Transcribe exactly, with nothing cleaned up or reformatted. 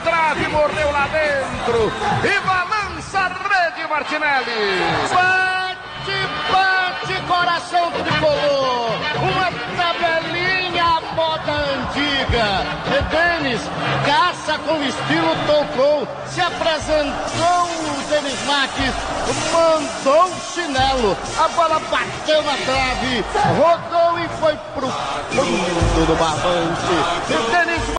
trave, mordeu lá dentro e balança a rede, Martinelli. Bate, bate, coração tricolor, uma tabelinha à moda antiga. E Denis, caça com estilo, tocou, se apresentou o Denis Marques, mandou o chinelo, a bola bateu na trave, rodou e foi pro fundo do barbante. E Denis